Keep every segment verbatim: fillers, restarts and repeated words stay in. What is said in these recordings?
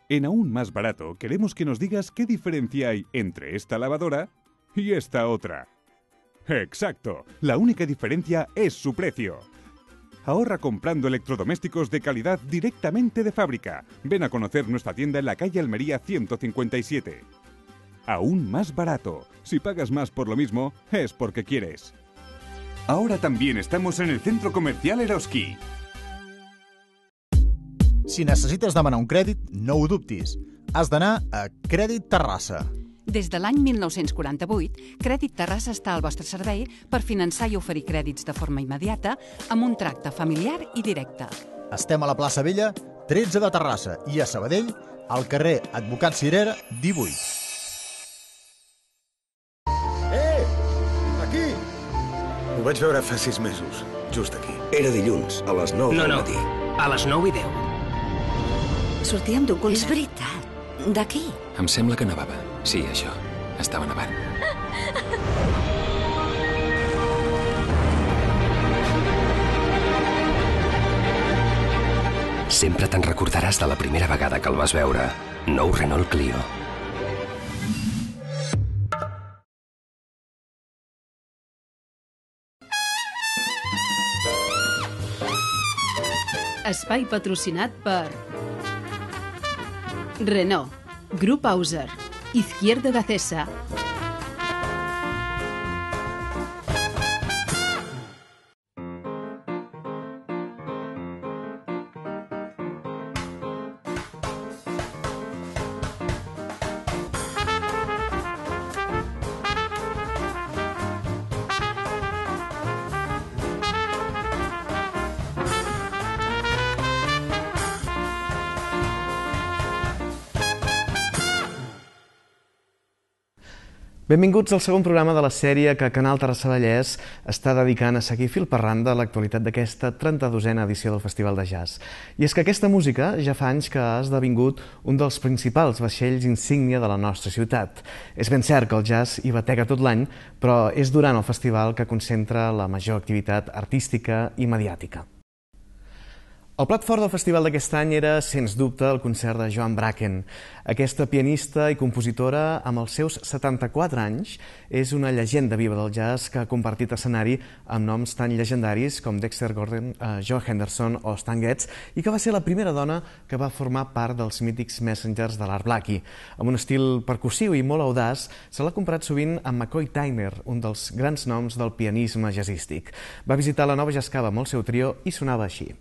En Aún Más Barato queremos que nos digas qué diferencia hay entre esta lavadora y esta otra. ¡Exacto! La única diferencia es su precio. Ahorra comprando electrodomésticos de calidad directamente de fábrica. Ven a conocer nuestra tienda en la calle Almería ciento cincuenta y siete. Aún Más Barato. Si pagas más por lo mismo, es porque quieres. Ahora también estamos en el Centro Comercial Eroski. Si necessites demanar un crèdit, no ho dubtis. Has d'anar a Crèdit Terrassa. Des de l'any mil nou-cents quaranta-vuit, Crèdit Terrassa està al vostre servei per finançar i oferir crèdits de forma immediata amb un tracte familiar i directe. Estem a la plaça Vella, tretze de Terrassa, i a Sabadell, al carrer Advocat Cirera, divuit. Eh! Aquí! Ho vaig veure fa sis mesos, just aquí. Era dilluns, a les nou del matí. No, no, a les nou i deu. Sortíem d'un concert. És veritat. D'aquí? Em sembla que nevava. Sí, això. Estava nevant. Sempre te'n recordaràs de la primera vegada que el vas veure. Nou Renault Clio. Espai patrocinat per Renault, Grup Auser, Izquierdo Gacesa. Benvinguts al segon programa de la sèrie que Canal Terrassa Vallès està dedicant a seguir fil per randa l'actualitat d'aquesta trenta-dosena edició del Festival de Jazz. I és que aquesta música ja fa anys que ha esdevingut un dels principals vaixells insígnia de la nostra ciutat. És ben cert que el jazz hi batega tot l'any, però és durant el festival que concentra la major activitat artística i mediàtica. El plat fort del festival d'aquest any era, sens dubte, el concert de Joan Bracken. Aquesta pianista i compositora, amb els seus setanta-quatre anys, és una llegenda viva del jazz que ha compartit escenari amb noms tan llegendaris com Dexter Gordon, Joe Henderson o Stan Getz, i que va ser la primera dona que va formar part dels mítics Messengers de l'Art Blackie. Amb un estil percussiu i molt audaç, se l'ha comparat sovint amb McCoy Tyner, un dels grans noms del pianisme jazzístic. Va visitar la Nova Jazz Cava amb el seu trio i sonava així.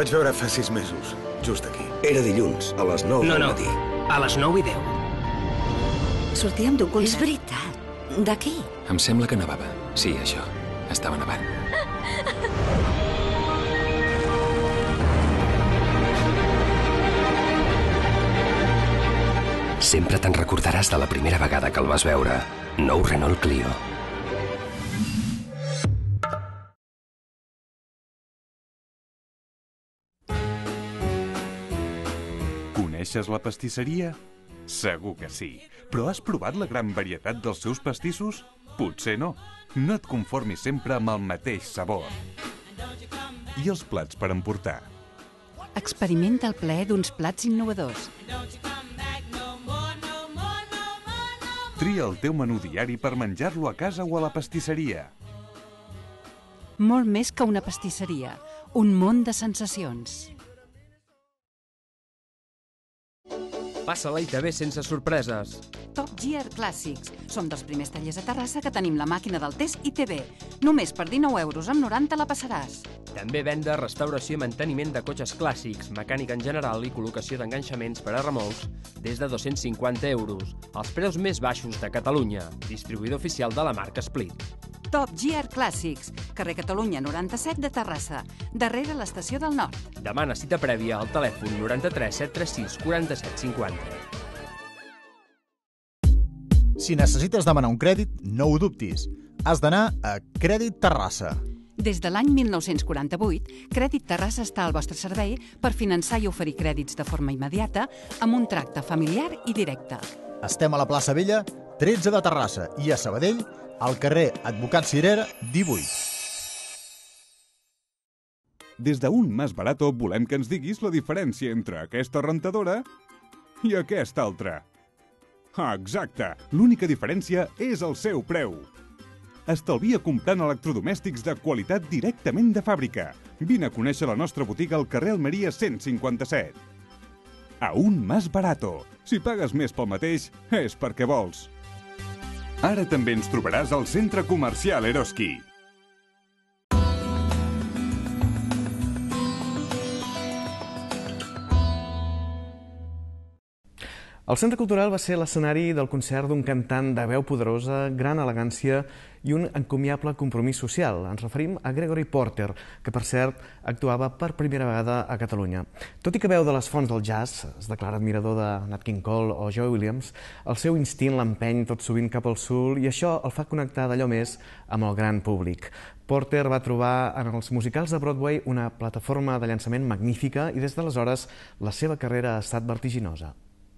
vaig veure fa sis mesos, just aquí. Era dilluns, a les nou no, del no. matí. A les nou i deu. Sortíem d'un concert. És veritat. D'aquí? Em sembla que nevava. Sí, això. Estava nevant. Sempre te'n recordaràs de la primera vegada que el vas veure. Nou Renault Clio. Coneixes la pastisseria? Segur que sí. Però has provat la gran varietat dels seus pastissos? Potser no. No et conformis sempre amb el mateix sabor. I els plats per emportar? Experimenta el plaer d'uns plats innovadors. Tria el teu menú diari per menjar-lo a casa o a la pastisseria. Molt més que una pastisseria, un món de sensacions. Passa-la i te ve sense sorpreses. Top Gear Classics. Som dels primers tallers a Terrassa que tenim la màquina del test I T V. Només per dinou euros amb noranta la passaràs. També venda, restauració i manteniment de cotxes clàssics, mecànica en general i col·locació d'enganxaments per a remolcs des de dos-cents cinquanta euros. Els preus més baixos de Catalunya. Distribuïdor oficial de la marca Split. Top Gear Classics. Carrer Catalunya noranta-set de Terrassa, darrere l'estació del Nord. Demana cita prèvia al telèfon noranta-tres set tres sis quaranta-set cinquanta. Si necessites demanar un crèdit, no ho dubtis. Has d'anar a Crèdit Terrassa. Des de l'any mil nou-cents quaranta-vuit, Crèdit Terrassa està al vostre servei per finançar i oferir crèdits de forma immediata amb un tracte familiar i directe. Estem a la plaça Vella, tretze de Terrassa, i a Sabadell, al carrer Advocat Cirera, divuit. Des d'un Más Barato volem que ens diguis la diferència entre aquesta rentadora i aquesta altra. Ah, exacte! L'única diferència és el seu preu. Estalvia comprant electrodomèstics de qualitat directament de fàbrica. Vine a conèixer la nostra botiga al carrer Almeria cent cinquanta-set. Aún Más Barato. Si pagues més pel mateix, és perquè vols. Ara també ens trobaràs al Centre Comercial Eroski. El Centre Cultural va ser l'escenari del concert d'un cantant de veu poderosa, gran elegància i un encomiable compromís social. Ens referim a Gregory Porter, que per cert actuava per primera vegada a Catalunya. Tot i que veu de les fonts del jazz, es declara admirador de Nat King Cole o Joe Williams, el seu instint l'empeny tot sovint cap al soul i això el fa connectar d'allò més amb el gran públic. Porter va trobar en els musicals de Broadway una plataforma de llançament magnífica i des d'aleshores la seva carrera ha estat vertiginosa.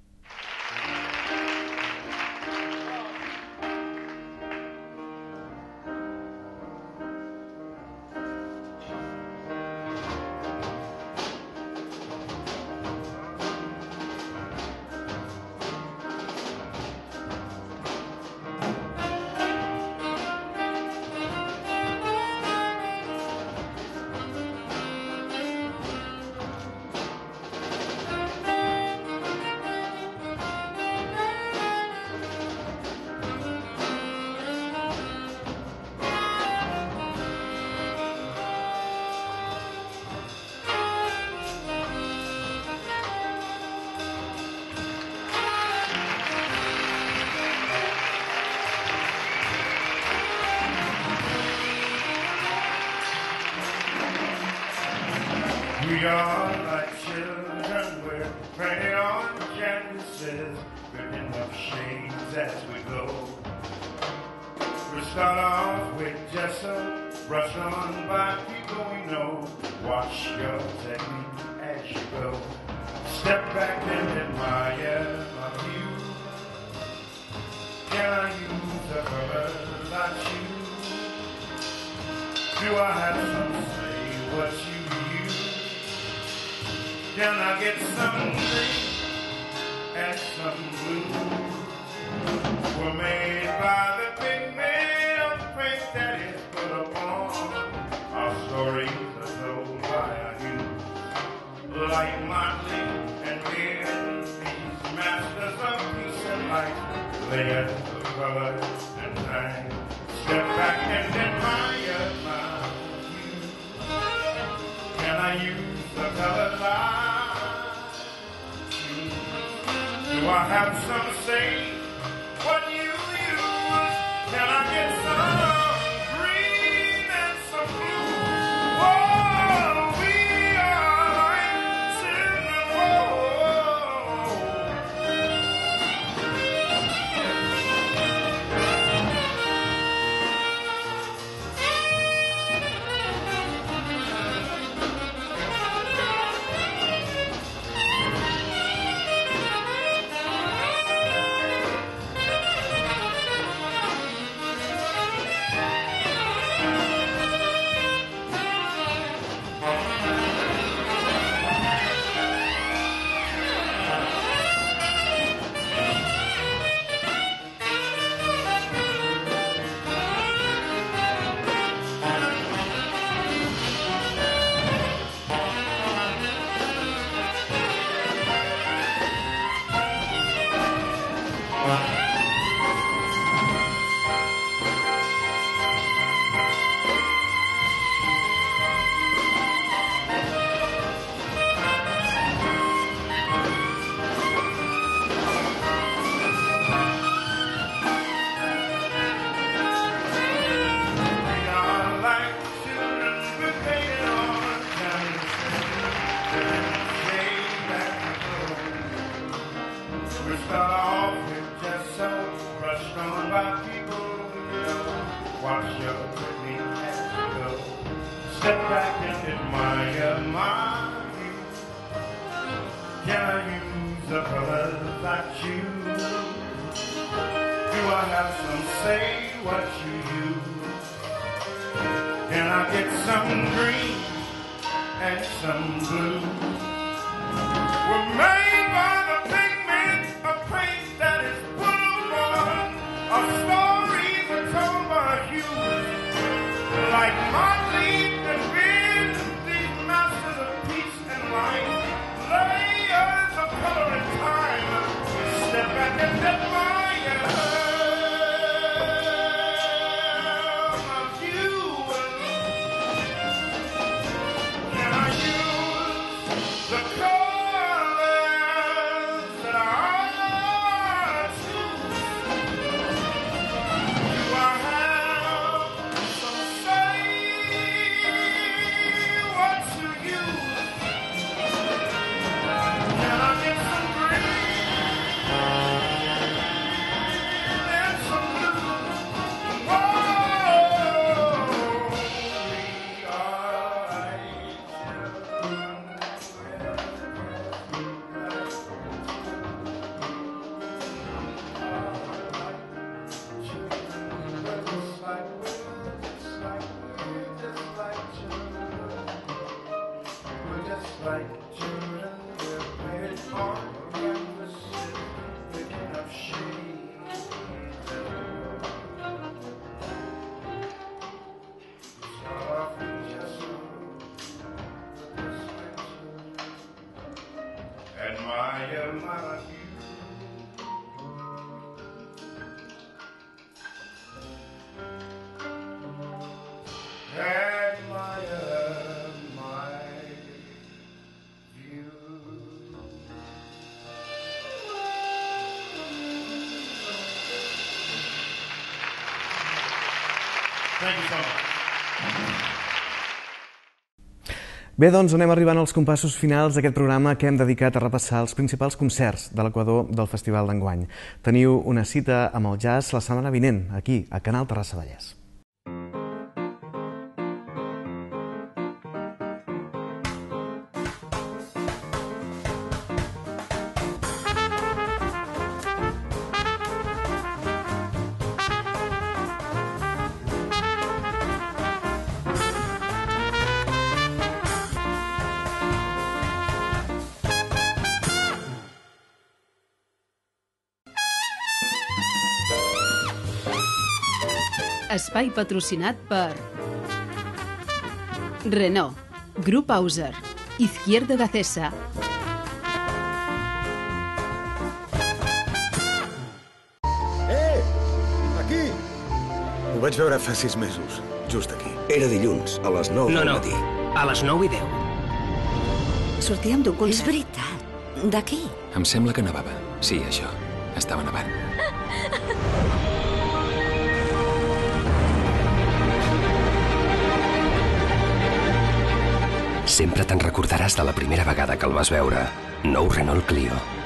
We are like children, we're painted on canvases, picking up shades as we go. We start off with gesso, brush on by people we know. Watch your technique as you go. Step back and admire my view. Can I use the colors I choose? Do I have some say what you Can I get some green and some blue? We're made by the pigment of print that is put upon. Our stories are told by our youth. Like Motley and Beard, these masters of peace and light, layers of color and time. Step back and admire my view. Can I use the I have some say what you use? Can I get some green and some blue? Oh, we are like children. Step back and admire my view. Can I use a color that you use? Do I have some say what you use? Can I get some green and some blue? We're made by the pigment of paint that is put upon. Our stories are told by hues like Motley. Layers of color and time. Step back and admire my view. Can I use the colors that I choose? Do I have some say what to use? Admire my view. Admire my view. Thank you so much. Bé, doncs anem arribant als compassos finals d'aquest programa que hem dedicat a repassar els principals concerts de l'Equador del Festival d'enguany. Teniu una cita amb el jazz la setmana vinent, aquí, a Canal Terrassa Vallès. Espai patrocinat per Renault, Grup Auser, Izquierda de Cesa. Eh! Aquí! Ho vaig veure fa sis mesos, just aquí. Era dilluns, a les nou no, del no. matí. A les nou i deu. Sortíem d'un concert. És veritat. De qui? Em sembla que nevava. Sí, això. Estava nevant. Sempre te'n recordaràs de la primera vegada que el vas veure. Nou Renault Clio.